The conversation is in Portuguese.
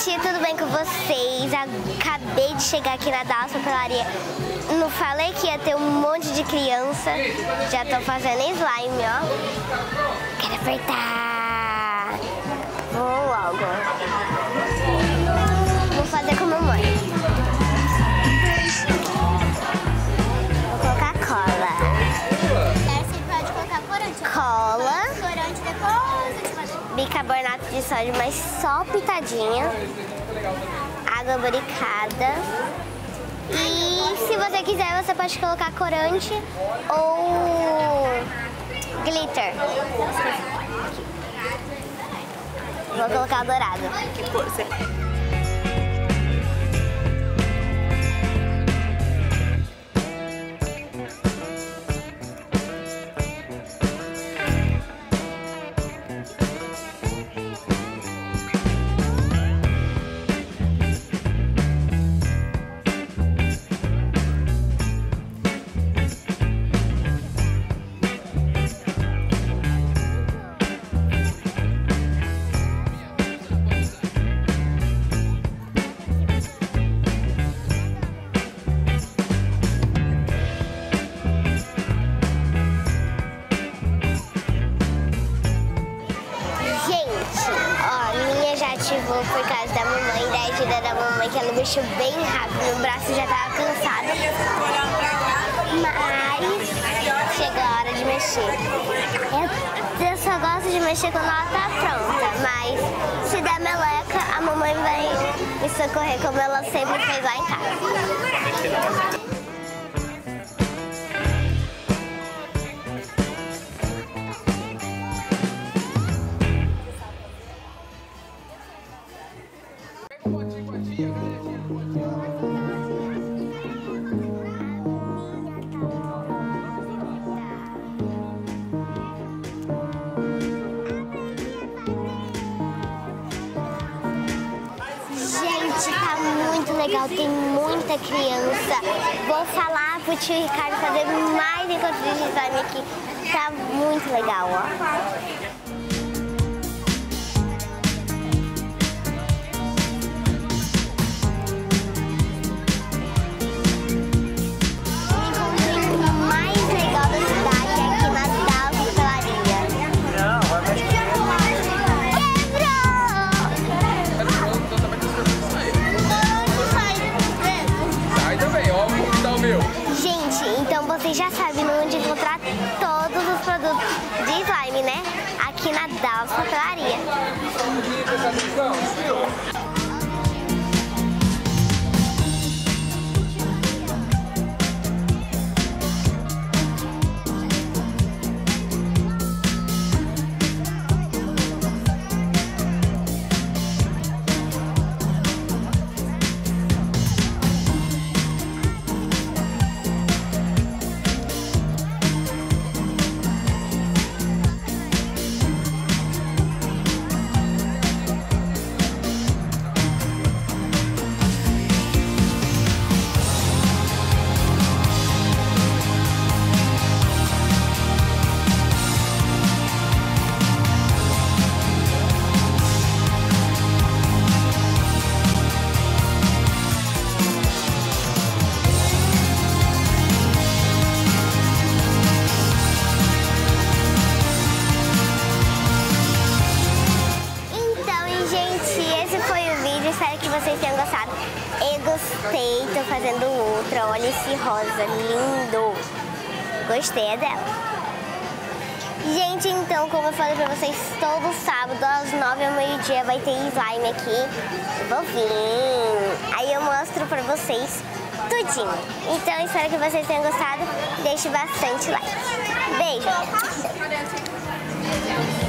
Gente, tudo bem com vocês? Acabei de chegar aqui na Dallas Papelaria. Não falei que ia ter um monte de criança. Já tô fazendo slime, ó. Quero apertar. Vamos logo. Vou fazer com a mamãe. Vou colocar cola. Você pode colocar corante. Cola. Corante depois. Bicarbonato de sódio, mas só pitadinha. Água boricada. E se você quiser, você pode colocar corante ou glitter. Vou colocar dourado. Que cor você quer? Ativou por causa da mamãe, da ajuda da mamãe, que ela mexeu bem rápido, meu braço já tava cansado. Mas chegou a hora de mexer. Eu só gosto de mexer quando ela tá pronta, mas se der meleca, a mamãe vai me socorrer como ela sempre fez lá em casa. Gente, tá muito legal, tem muita criança. Vou falar pro tio Ricardo fazer mais encontros de slime aqui. Tá muito legal, ó. Gente, então vocês já sabem onde encontrar todos os produtos de slime, né? Aqui na Dallas Papelaria. Espero que vocês tenham gostado. Eu gostei, tô fazendo outra. Olha esse rosa lindo. Gostei, é dela. Gente, então, como eu falei pra vocês, todo sábado às 9 ao meio-dia vai ter slime aqui. Vou vir. Aí eu mostro pra vocês tudinho. Então, espero que vocês tenham gostado. Deixe bastante like. Beijo.